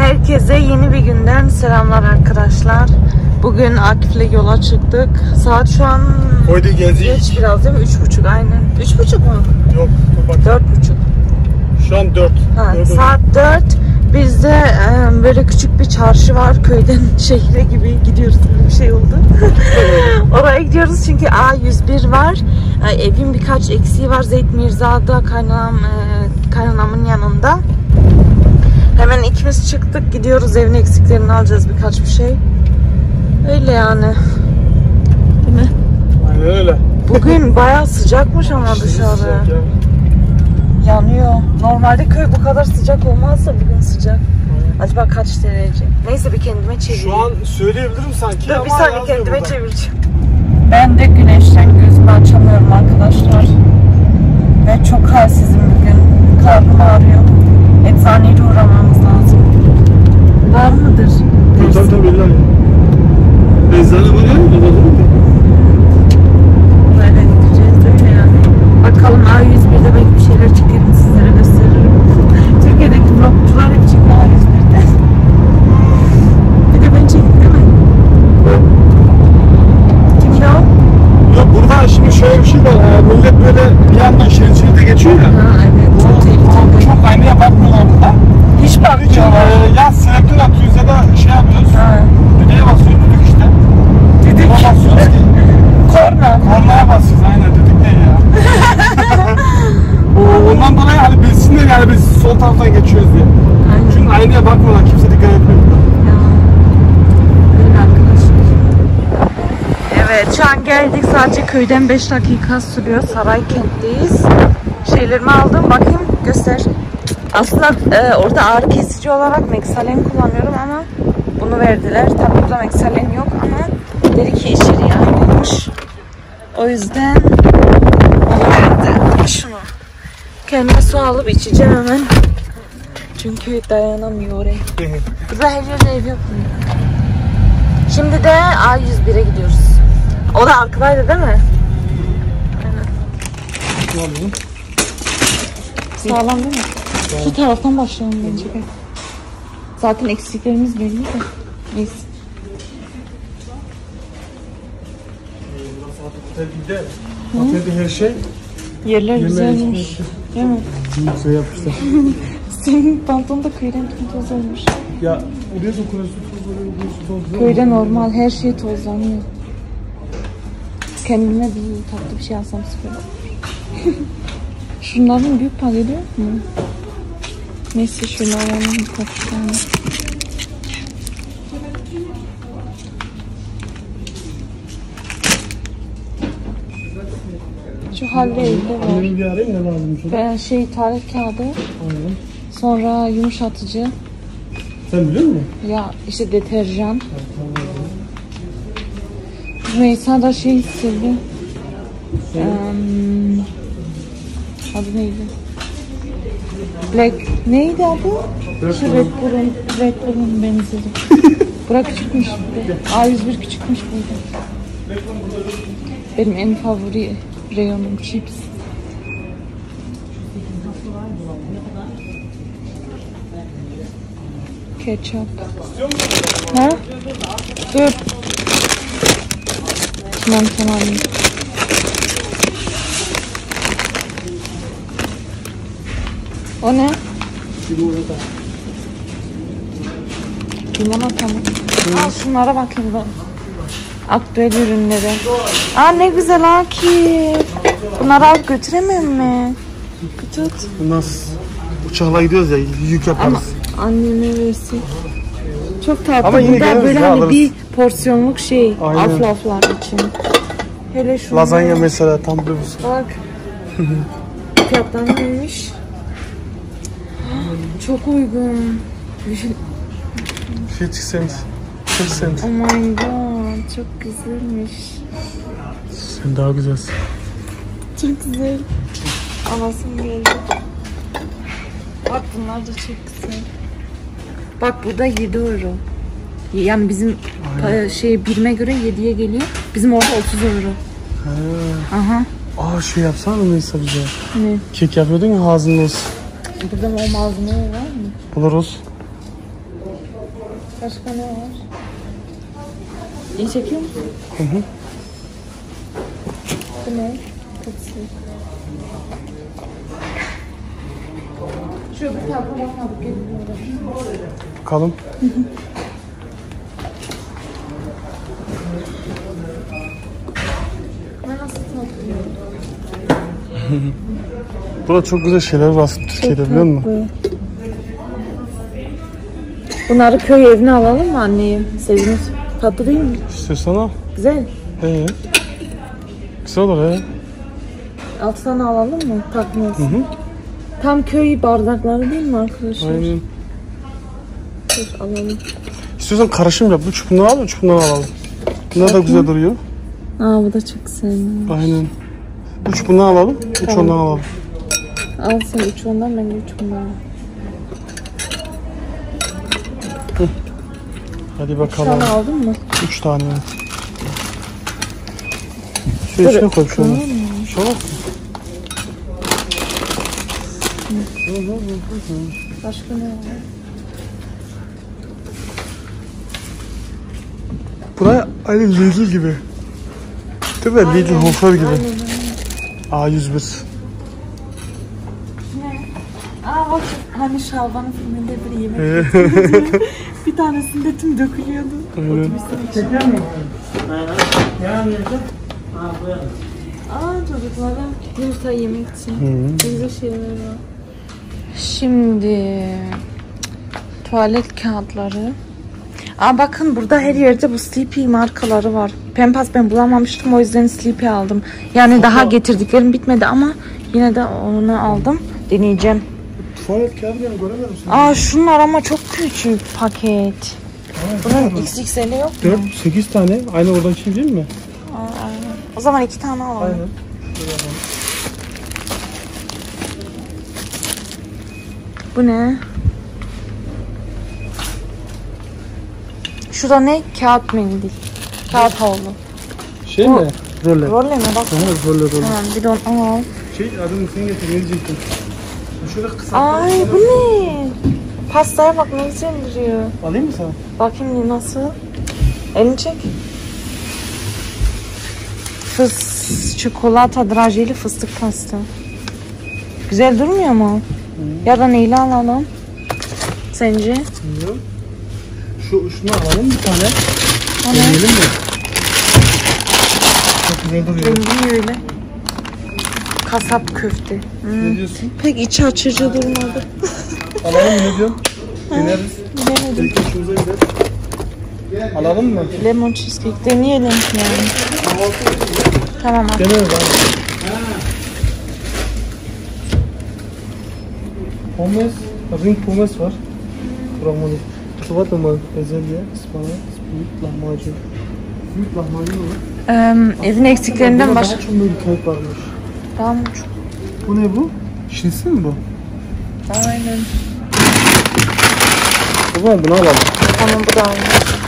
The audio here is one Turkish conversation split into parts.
Herkese yeni bir günden selamlar arkadaşlar. Bugün Akif'le yola çıktık. Saat şu an geç biraz değil mi? 3.30 aynen. 3.30 mu? Yok, bak. 4.30. Şu an 4. Saat 4. Bizde böyle küçük bir çarşı var. Köyden şehre gibi gidiyoruz. Bir şey oldu. Oraya gidiyoruz çünkü A101 var. Evin birkaç eksiği var. Zeyt Mirza'da kaynanamın yanında. Hemen ikimiz çıktık. Gidiyoruz, evin eksiklerini alacağız, birkaç bir şey. Öyle yani. Değil mi? Aynen öyle. Bugün bayağı sıcakmış ama dışarı. Yanıyor. Normalde köy bu kadar sıcak olmazsa bugün sıcak. Acaba kaç derece? Neyse bir kendime çevireyim. Şu an söyleyebilirim sanki. Dur bir saniye kendime çevireceğim. Ben de güneşten gözümü açamıyorum arkadaşlar. Ve çok halsizim bugün. Karnım ağrıyor. Eczaneye uğramamız lazım. Var mıdır? Tabii illa. Eczane var ya. Böyle gideceğiz öyle yani. Bakalım A101'de belki bir şeyler çekerim, sizlere gösteririm. Türkiye'deki vlogcular hep çıktı A101'de. Bir de ben çektim değil mi? Kimde o? Ya burada şimdi şöyle bir şey var. Millet böyle bir yandan şeride geçiyor ya. Ha evet. Çok aynaya bakmıyorlar burada. Hiç bakmıyorlar. Ya selektör atıyoruz ya da şey yapıyoruz. Düdüğe basıyoruz, düdük işte. Düdük. Ona basıyoruz ki. Kornaya basıyoruz, aynen düdük değil ya. Ondan dolayı hani bilsinler yani biz sol taraftan geçiyoruz diye. Aynen. Çünkü aynaya bakmıyorlar, kimse dikkat etmiyor burada. Öyle arkadaşlar. Evet, şu an geldik, sadece köyden 5 dakika sürüyor. Saraykent'teyiz. Şeylerimi aldım, bakayım göster. Aslında orada ağrı kesici olarak Mexalen kullanıyorum ama bunu verdiler. Tabii burada Mexalen yok ama dedi ki içeriği aynıymış. O yüzden onu verdi. Şunu. Kendime su alıp içeceğim hemen. Çünkü dayanamıyor. Burada her yerde ev yok mu? Şimdi de A101'e gidiyoruz. O da arkadaydı değil mi? Aynen. Sağlam değil mi? Şu taraftan başlayalım bence. Zaten eksiklerimiz belli de. Neyse. Otelde her şey. Yerler güzelmiş. Değil mi? Güzel yapmışlar. Senin pantolon da köyden toz olmuş. Ya oraya dokunuyorsun. Köyde normal her şey tozlanıyor. Kendime bir tatlı bir şey alsam süper. Şunların büyük paketi yok mu? Neyse şunu alalım birkaç tane. Şu halle evde var. Benim bir arayayım ne lazım şu? Ben tarih kağıdı. Aynen. Sonra yumuşatıcı. Sen biliyor musun? Ya işte deterjan. Rümeysa da sildi. Adı neydi? Neydi adı? Şu Red Bull'un benzeri. Bura küçükmüş. A101 küçükmüş burada. Benim en favori reyonum chips. Ketçap. Ha? Dur. Tamam. O ne? Limonata mı? Al şunlara bakayım ben. Aktüel ürünleri. Aa ne güzel Akif. Bunları alıp götüremem mi? Tut. Nasıl? Uçakla gidiyoruz ya, yük yaparız. Ama anneme versek. Çok tatlı. Ama yine burada böyle hani alırız. bir porsiyonluk şey. Aynen. Aflaflar için. Hele şunu. Lazanya mesela tam bir bu. Bak. Fiyatlar neymiş? Çok uygun. 50 cent. 40 cent. Oh my god. Çok güzelmiş. Sen daha güzelsin. Çok güzel. Alasım geldi. Bak bunlar da çok güzel. Bak bu da 7 euro. Yani bizim birime göre 7'ye geliyor. Bizim orada 30 euro. Aha. Şey yapsana Melisa bize. Ne? Kek yapıyordun ya, ağzının olsun. Burada o malzeme var mı? Buluruz. Başka ne var? İyi çekiyor musun? Hı hı. Bu ne? Tepsi. Şöyle bir tarafa bakmadık. Bakalım. Ben nasıl tatlıyorum? Burada çok güzel şeyler var aslında Türkiye'de, biliyor musun? Bunları köy evine alalım mı anneyim? Seviniz. Tatlı değil mi? İstiyorsan al. Güzel. Güzel olur he. 6 tane alalım mı? Takmıyoruz. Hı hı. Tam köy bardakları değil mi arkadaşlar? Aynen. Dur alalım. İstiyorsan karışım yap. 3 bundan al, 3 bundan alalım. Bunlar da güzel duruyor. Aa bu da çok güzel. Aynen. 3 bundan alalım, 3 Tamam. ondan alalım. Al sen 3 ondan, ben de 3 bundan. Hadi 3 bakalım. tane aldın mı? 3 tane. Şöyle içine koy şunu. Şöyle. Başka ne var? Buraya aynı Lidl gibi. Değil mi? Lidl Hofer gibi. A101. Aa bak hani Şalvan'ın filminde bir yemek bir tanesinde tüm dökülüyordu. Çeker mi? Aa çocuklara yumurta yemek için ne güzel şeyler var. Şimdi tuvalet kağıtları. Aa bakın burada her yerde bu Sleepy markaları var. Pempas ben bulamamıştım, o yüzden Sleepy aldım. Yani daha getirdiklerim bitmedi ama yine de onu aldım. Deneyeceğim. Tuvalet kağıdı ben göremedim seni. Aa şunlar ama çok küçük paket. Bunun XXL'i yok mu? 4-8 tane. Aynı oradan için değil mi? Aa, o zaman 2 tane alalım. Aynen. Bu ne? Şurada ne? Kağıt mendil. Kağıt havlu. Şey mi? Roller. Rolle mi? Bak. Aha, roller. Tamam bir de onu al. Şey adını sen getir, ne diyecektin? Şurada kısa. Ay bu ne? Pastaya bak ne güzel duruyor. Alayım mı sana? Bakayım nasıl? Elini çek. Çikolata drajeli fıstık pasta. Güzel durmuyor mu? Ya da neyle alalım? Sence? Bilmiyorum. Şunu alalım bir tane. O ne? Deneyelim mi? Çok güzel duruyor. Rengi öyle. Kasap köfte. Ne diyorsun? Pek iç açıcı durmadı. Alalım mı, ne diyorsun? Deneriz. Denedim. Belki hoşumuza gider. Alalım mı? Lemon cheesecake deneyelim yani. Tamam al. Deneriz abi. Pommes. Ring pommes var. Kramoni. Çikolata mı? Bezelye, ıspanak, büyük lahmacun. Büyük lahmacun olur. Evin eksiklerinden başka. Daha çok böyle kayıp varmış. Tamam çok. Bu ne bu? Şinsin mi bu? Aynen. O zaman bunu alalım. Tamam bu da aynı.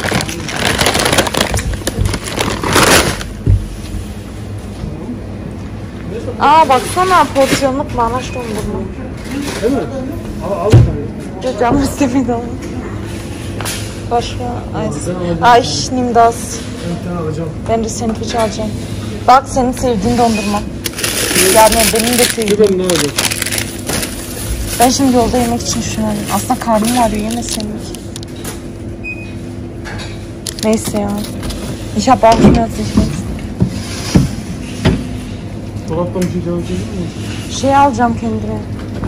Aa baksana porsiyonluk manaş dondurma. Değil mi? Al bir tane. Canım istemedi ama. Başka ay nimdas. Bir tane alacağım. Ben de sandviç alacağım. Bak senin sevdiğin dondurma. Yani benim de sevdiğim. Ben ne alacağım? Ben şimdi yolda yemek için düşünüyorum. Aslında karnım ağrıyor, yemeseydik. Neyse ya. Ich habe auch Schmerzen. Dolaptan bir şey canım çekiyor mu? Şey alacağım kendime.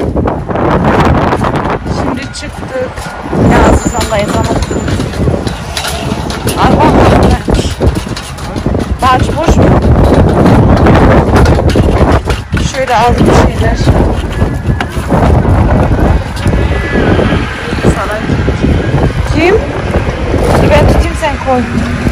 Şimdi çıktık. Ya Azizan'la ezan okuduk. Ay bak. Bahçe boş mu? Şöyle aldım şeyler. Saray. Kim? Dur ben tutayım sen koy.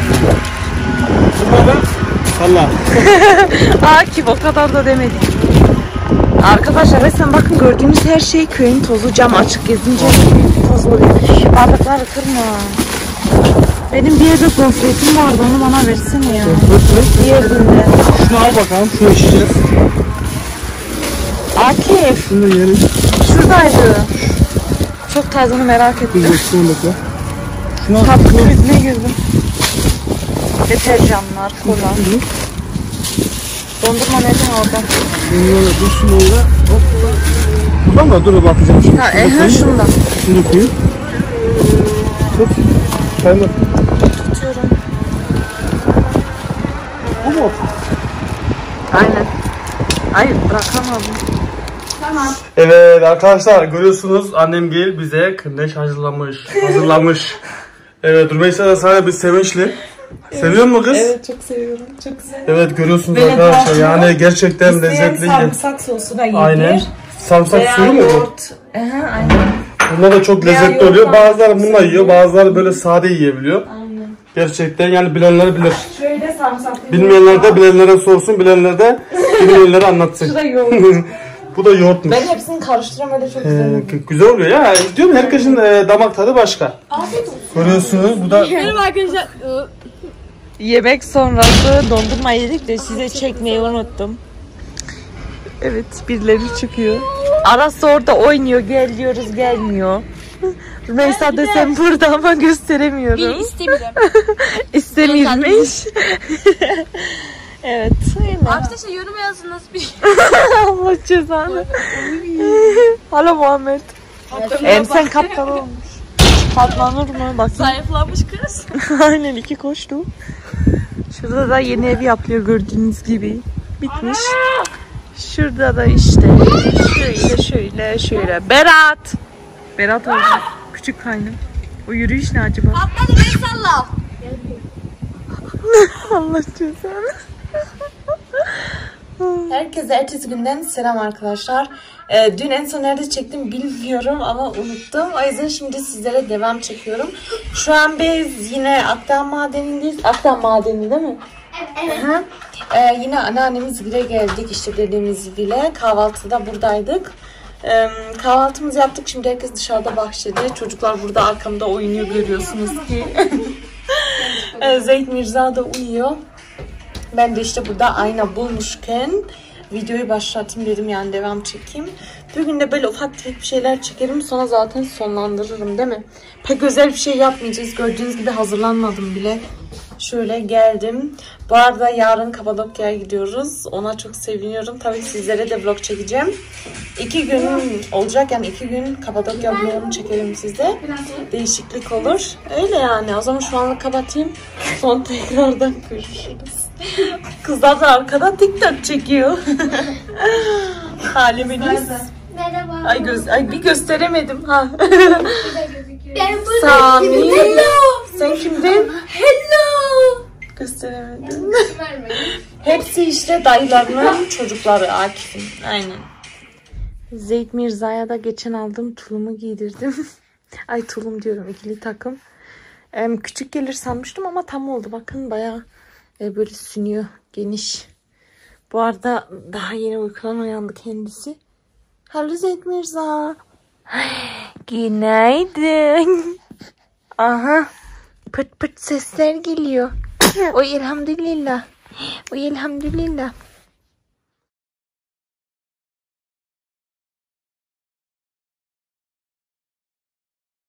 Valla. Aa kim o kadar da demedik. Arkadaşlar resmen bakın gördüğünüz her şey köyün tozu, cam açık gezince toz oluyor. Bardakları kırma. Benim bir yerde gofretim vardı, onu bana versene ya. Bir yerinde. Şunu al bakalım. Şunu içeceğiz. Akif Şunu da yiyelim. şuradaydı. Çok tadını merak ettim. Şunu bekle. Şuna tatlı krizine girdim. Deterjanlar falan. Dondurma neden orada? Böyle dursun orada. Hoppa. Buradan mı? Dur bakacağım şimdi. Ha, şundan. Şunu koyayım. Tut. Kayma. Tutuyorum. Bu mu? Aynen. Hayır bırakamadım. Tamam. Evet arkadaşlar görüyorsunuz annem gel bize kındeş hazırlamış. Evet Rümeysa da sana bir sevinçli. Seviyor musun kız? Evet çok seviyorum. Çok güzel. Evet görüyorsunuz Böyle arkadaşlar tatlı. yani gerçekten İsteyen lezzetli. sarımsak sosuna yedir. Aynen. Sarımsak Veya suyu mu bu? yoğurt. Aynen. Bunlar da çok Veya lezzetli yoğurt oluyor. Bazıları sarımsak bununla yiyor, suyu. bazıları böyle sade yiyebiliyor. Aynen. Gerçekten yani bilenler bilir. Şöyle sarımsaklı. Bilmeyenler de bilenlere sorsun, bilenler de bilmeyenlere anlatsın. Şurada yoğurt. Bu da yoğurtmuş. Ben hepsini karıştırıyorum öyle çok güzel oluyor. Güzel oluyor ya. Diyorum herkesin damak tadı başka. Görüyorsunuz bu da Merhaba arkadaşlar. Yemek sonrası dondurma yedik de size çekmeyi unuttum. Evet birileri çıkıyor. Arası orada oynuyor, gel diyoruz gelmiyor. Rümeysa da sen burada ama gösteremiyorum. İstemiyorum. İstemirmiş. Evet. Arkadaşlar yorum yazın nasıl bir Allah cezanı. Alo Muhammed. Sen kaptan olmuş. Patlanır mı? Bak. zayıflamış kız. Aynen 2 koştu. Şurada da yeni ev yapıyor gördüğünüz gibi. Bitmiş. Şurada da işte şöyle. Berat oldu. Küçük kaynım. O yürüyüş ne acaba? Patladı beni salla. Allah cezanı. Herkese ertesi günden selam arkadaşlar. Dün en son nerede çektim bilmiyorum ama unuttum. O yüzden şimdi sizlere devam çekiyorum. Şu an biz yine Akdağ Madeni'ndeyiz. Akdağ Madeni değil mi? Evet. Yine anneannemiz bile geldik. İşte dedemiz bile. Kahvaltıda buradaydık. Kahvaltımızı yaptık. Şimdi herkes dışarıda bahçede. Çocuklar burada arkamda oynuyor görüyorsunuz ki. Zeyd Mirza da uyuyor. Ben de işte burada ayna bulmuşken videoyu başlatayım dedim, yani devam çekeyim. Bugün de böyle ufak tefek bir şeyler çekerim, sonra zaten sonlandırırım değil mi? Pek özel bir şey yapmayacağız. Gördüğünüz gibi hazırlanmadım bile. Şöyle geldim. Bu arada yarın Kapadokya'ya gidiyoruz. Ona çok seviniyorum. Tabii sizlere de vlog çekeceğim. 2 gün olacak, yani 2 gün Kapadokya vlogunu çekelim size. Değişiklik olur. Öyle yani. O zaman şu anlık kapatayım. Sonra tekrardan görüşürüz. Kızlar da arkada TikTok çekiyor. Halimiz. Merhaba. Ay bir gösteremedim ha. Ben burada. Sami. Hello. Sen kimdin? Hello. Gösteremedim. Hepsi işte dayılarının çocukları, Akif'in. Aynen. Zeyd Mirza'ya da geçen aldığım tulumu giydirdim. Ay tulum diyorum, ikili takım. Küçük gelir sanmıştım ama tam oldu. Bakın bayağı böyle sünüyor, geniş. Bu arada daha yeni uykudan uyandı kendisi. Hello Zeyd Mirza. Günaydın. Aha. Pıt pıt sesler geliyor. Oy elhamdülillah. Oy elhamdülillah.